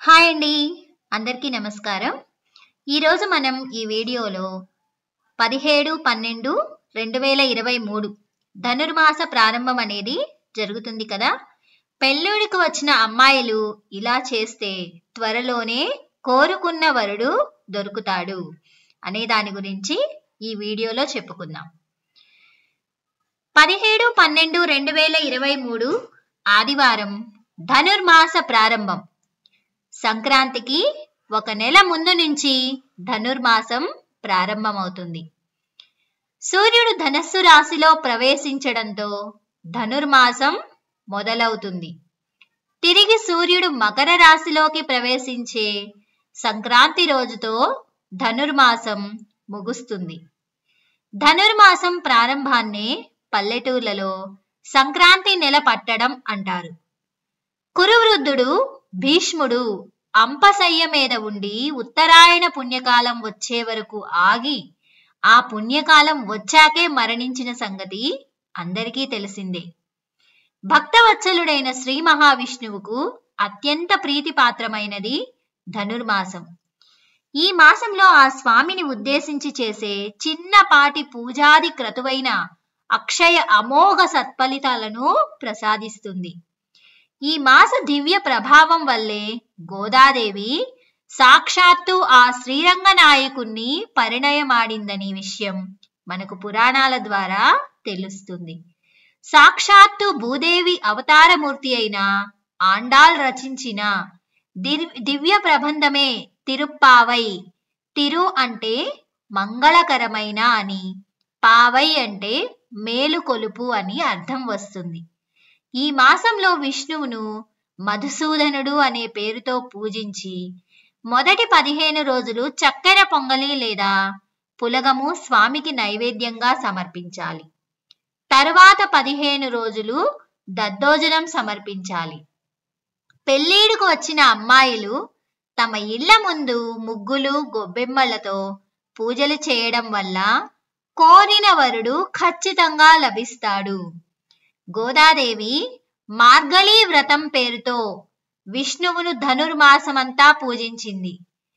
Hi అండి, అందరికీ నమస్కారం. ఈరోజు మనం ఈ వీడియోలో 17/12/2023 ధనుర్మాస ప్రారంభం అనేది జరుగుతుంది కదా. పెళ్ళిడికి వచ్చిన అమ్మాయిలు ఇలా చేస్తే త్వరలోనే కోరుకున్న వరుడు దొరుకుతాడు అనే దాని గురించి ఈ వీడియోలో చెప్పుకుందాం. 17/12/2023 ఆదివారం ధనుర్మాస ప్రారంభం. సంక్రాంతికి ఒక నెల ముందు నుంచి ధనుర్మాసం ప్రారంభమవుతుంది. సూర్యుడు ధనస్సు రాశిలో ప్రవేశించడంతో ధనుర్మాసం మొదలవుతుంది. తిరిగి సూర్యుడు మకర రాశిలోకి ప్రవేశించే సంక్రాంతి రోజుతో ధనుర్మాసం ముగుస్తుంది. ధనుర్మాసం ప్రారంభాన్నే పల్లెటూర్లలో సంక్రాంతి నెల పట్టడం అంటారు. కురువృద్ధుడు భీష్ముడు అంపశయ్య మీద ఉండి ఉత్తరాయణ పుణ్యకాలం వచ్చే వరకు ఆగి ఆ పుణ్యకాలం వచ్చాకే మరణించిన సంగతి అందరికీ తెలిసిందే. భక్తవత్సలుడైన శ్రీ మహావిష్ణువుకు అత్యంత ప్రీతిపాత్రమైనది ధనుర్మాసం. ఈ మాసంలో ఆ స్వామిని ఉద్దేశించి చేసే చిన్నపాటి పూజాది క్రతువైన అక్షయ అమోఘ సత్ఫలితాలను ప్రసాదిస్తుంది. ఈ మాస దివ్య ప్రభావం వల్లే గోదాదేవి సాక్షాత్తు ఆ శ్రీరంగనాయకుణ్ణి పరిణయమాడిందనే విషయం మనకు పురాణాల ద్వారా తెలుస్తుంది. సాక్షాత్తు భూదేవి అవతారమూర్తి అయిన ఆండాల్ రచించిన దివ్య ప్రబంధమే తిరుప్పావై. తిరు అంటే మంగళకరమైన అని, పావై అంటే మేలుకొలుపు అని అర్థం వస్తుంది. ఈ మాసంలో విష్ణువును మధుసూదనుడు అనే పేరుతో పూజించి మొదటి 15 రోజులు చక్కెర పొంగలి లేదా పులగము స్వామికి నైవేద్యంగా సమర్పించాలి. తరువాత 15 రోజులు దద్దోజనం సమర్పించాలి. పెళ్ళిడుకు వచ్చిన అమ్మాయిలు తమ ఇళ్ల ముందు ముగ్గులు గొబ్బెమ్మలతో పూజలు చేయడం వల్ల కోరిన వరుడు ఖచ్చితంగా లభిస్తాడు. గోదాదేవి మార్గళీ వ్రతం పేరుతో విష్ణువును ధనుర్మాసమంతా పూజించింది.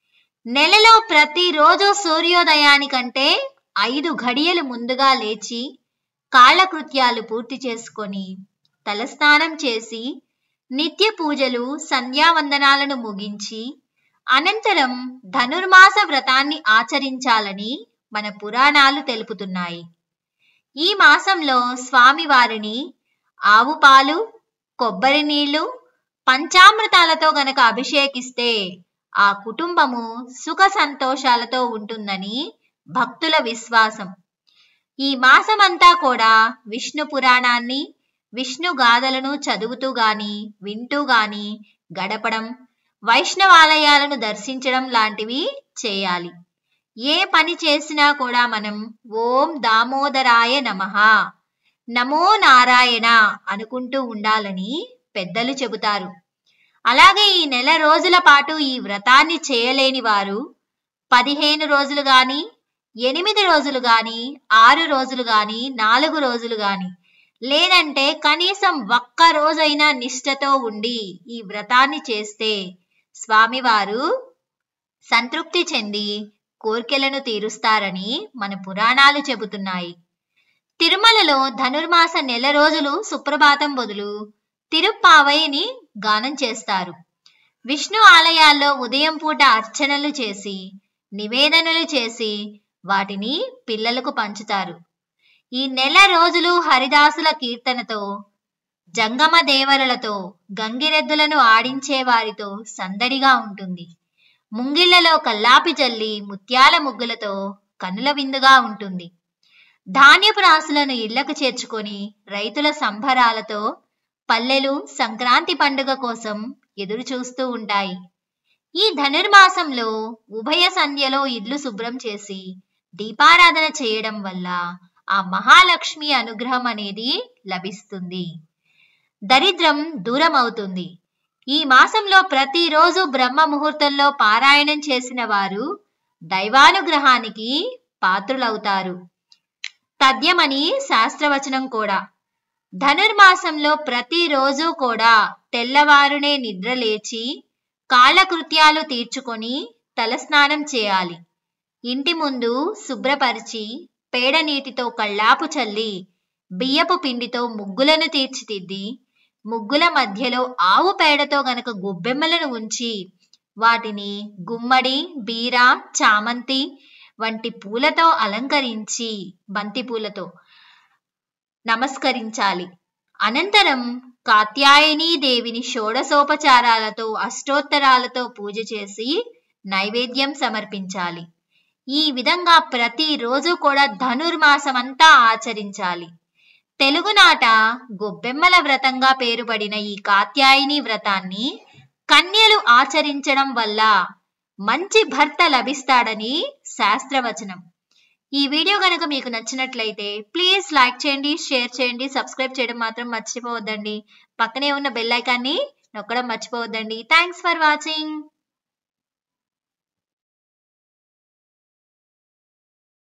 నెలలో ప్రతిరోజు సూర్యోదయానికంటే 5 ఘడియలు ముందుగా లేచి కాలకృత్యాలు పూర్తి చేసుకొని తలస్నానం చేసి నిత్య పూజలు సంధ్యావందనాలను ముగించి అనంతరం ధనుర్మాస వ్రతాన్ని ఆచరించాలని మన పురాణాలు తెలుపుతున్నాయి. ఈ మాసంలో స్వామివారిని ఆవు పాలు, కొబ్బరి నీళ్లు, పంచామృతాలతో గనక అభిషేకిస్తే ఆ కుటుంబము సుఖ సంతోషాలతో ఉంటుందని భక్తుల విశ్వాసం. ఈ మాసమంతా కూడా విష్ణు పురాణాన్ని, విష్ణు గాథలను చదువుతూ గాని వింటూ గాని గడపడం, వైష్ణవాలయాలను దర్శించడం లాంటివి చేయాలి. ఏ పని చేసినా కూడా మనం ఓం దామోదరాయ నమః, నమో నారాయణ అనుకుంటూ ఉండాలని పెద్దలు చెబుతారు. అలాగే ఈ నెల రోజుల పాటు ఈ వ్రతాన్ని చేయలేని వారు 15 రోజులు గాని, 8 రోజులు గాని, 6 రోజులు గాని, 4 రోజులు గాని, లేదంటే కనీసం ఒక్క రోజైనా నిష్ఠతో ఉండి ఈ వ్రతాన్ని చేస్తే స్వామివారు సంతృప్తి చెంది కోర్కెలను తీరుస్తారని మన పురాణాలు చెబుతున్నాయి. తిరుమలలో ధనుర్మాస నెల రోజులు సుప్రభాతం బదులు తిరుప్పావైని గానం చేస్తారు. విష్ణు ఆలయాల్లో ఉదయం పూట అర్చనలు చేసి నివేదనలు చేసి వాటిని పిల్లలకు పంచుతారు. ఈ నెల రోజులు హరిదాసుల కీర్తనతో, జంగమ దేవరలతో, గంగిరెద్దులను ఆడించే వారితో సందడిగా ఉంటుంది. ముంగిళ్లలో కల్లాపి జల్లి ముత్యాల ముగ్గులతో కనుల విందుగా ఉంటుంది. ధాన్యపు రాసులను ఇళ్లకు చేర్చుకొని రైతుల సంబరాలతో పల్లెలు సంక్రాంతి పండుగ కోసం ఎదురు చూస్తూ ఉంటాయి. ఈ ధనుర్మాసంలో ఉభయ సంధ్యలో ఇల్లు శుభ్రం చేసి దీపారాధన చేయడం వల్ల ఆ మహాలక్ష్మి అనుగ్రహం అనేది లభిస్తుంది. దరిద్రం దూరం అవుతుంది. ఈ మాసంలో ప్రతిరోజు బ్రహ్మ ముహూర్తంలో పారాయణం చేసిన వారు దైవానుగ్రహానికి పాత్రులవుతారు. తథ్యమని శాస్త్రవచనం కూడా. ధనుర్మాసంలో ప్రతిరోజు కూడా తెల్లవారునే నిద్ర లేచి కాలకృత్యాలు తీర్చుకొని తలస్నానం చేయాలి. ఇంటి ముందు శుభ్రపరిచి పేడ నీటితో కళ్ళాపు చల్లి బియ్యపు పిండితో ముగ్గులను తీర్చిదిద్ది ముగ్గుల మధ్యలో ఆవు పేడతో గనక గొబ్బెమ్మలను ఉంచి వాటిని గుమ్మడి, బీర, చామంతి వంటి పూలతో అలంకరించి బంతి పూలతో నమస్కరించాలి. అనంతరం కాత్యాయని దేవిని షోడశోపచారాలతో అష్టోత్తరాలతో పూజ చేసి నైవేద్యం సమర్పించాలి. ఈ విధంగా ప్రతిరోజు కూడా ధనుర్మాసం అంతా ఆచరించాలి. తెలుగునాట గొబ్బెమ్మల వ్రతంగా పేరుపడిన ఈ కాత్యాయని వ్రతాన్ని కన్యలు ఆచరించడం వల్ల మంచి భర్త లభిస్తాడని శాస్త్రవచనం. ఈ వీడియో కనుక మీకు నచ్చినట్లయితే ప్లీజ్ లైక్ చేయండి, షేర్ చేయండి, సబ్స్క్రైబ్ చేయడం మాత్రం మర్చిపోవద్దండి. పక్కనే ఉన్న బెల్ ఐకాన్ని నొక్కడం మర్చిపోవద్దండి. Thanks for watching.